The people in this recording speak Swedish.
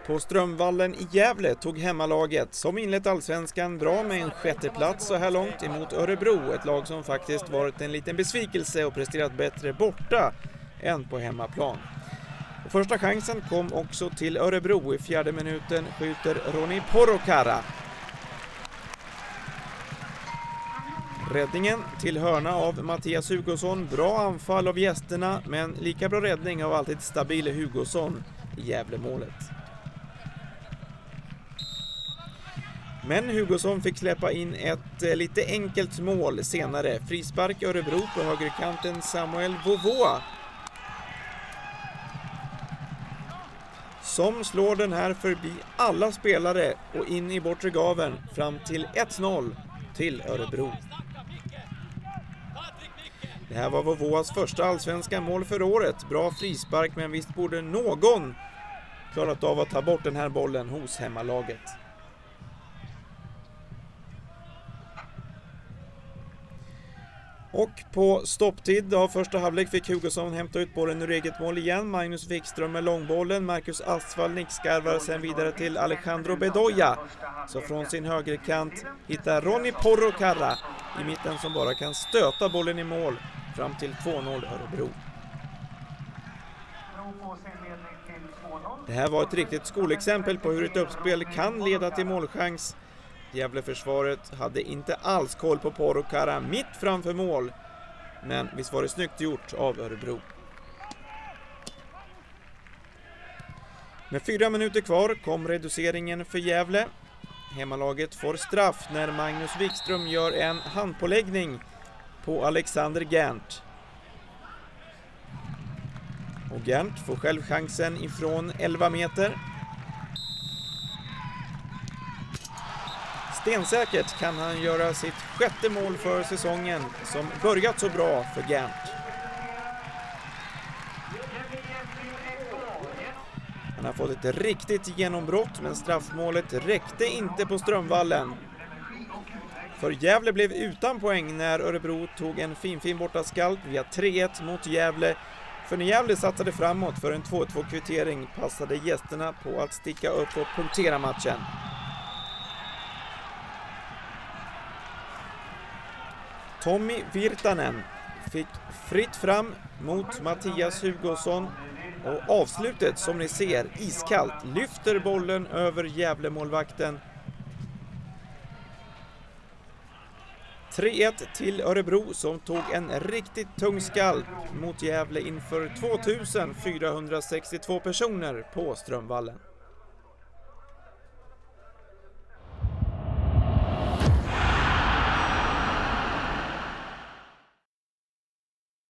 På Strömvallen i Gävle tog hemmalaget, som inlett allsvenskan bra med en sjätteplats så här långt, emot Örebro. Ett lag som faktiskt varit en liten besvikelse och presterat bättre borta än på hemmaplan. Och första chansen kom också till Örebro. I 4:e minuten skjuter Roni Porokara. Räddningen till hörna av Mattias Hugosson. Bra anfall av gästerna, men lika bra räddning av alltid stabile Hugosson i Gävlemålet. Men Hugosson fick släppa in ett lite enkelt mål senare. Frispark Örebro på högerkanten Samuel Vovoa, som slår den här förbi alla spelare och in i bortre gaveln fram till 1-0 till Örebro. Det här var Vovoas första allsvenska mål för året. Bra frispark, men visst borde någon klarat av att ta bort den här bollen hos hemmalaget. Och på stopptid av första halvlek fick Hugosson hämta ut bollen ur eget mål igen. Magnus Wikström med långbollen. Marcus Asfall nickskarvar sen vidare till Alejandro Bedoya. Så från sin högerkant hittar Roni Porokara i mitten, som bara kan stöta bollen i mål fram till 2-0 Örebro. Det här var ett riktigt skolexempel på hur ett uppspel kan leda till målchans. Gävleförsvaret hade inte alls koll på Porokara mitt framför mål, men visst var det snyggt gjort av Örebro. Med 4 minuter kvar kom reduceringen för Gävle. Hemmalaget får straff när Magnus Wikström gör en handpåläggning på Alexander Gerndt. Och Gerndt får själv chansen ifrån 11 meter. Stensäkert kan han göra sitt 6:e mål för säsongen, som börjat så bra för Gerndt. Han har fått ett riktigt genombrott, men straffmålet räckte inte på Strömvallen. För Gävle blev utan poäng när Örebro tog en fin bortaskalp via 3-1 mot Gävle. För när Gävle satsade framåt för en 2-2-kvittering passade gästerna på att sticka upp och punktera matchen. Tommy Virtanen fick fritt fram mot Mattias Hugosson, och avslutet, som ni ser, iskallt, lyfter bollen över Gävlemålvakten. 3-1 till Örebro, som tog en riktigt tung skalp mot Gävle inför 2462 personer på Strömvallen.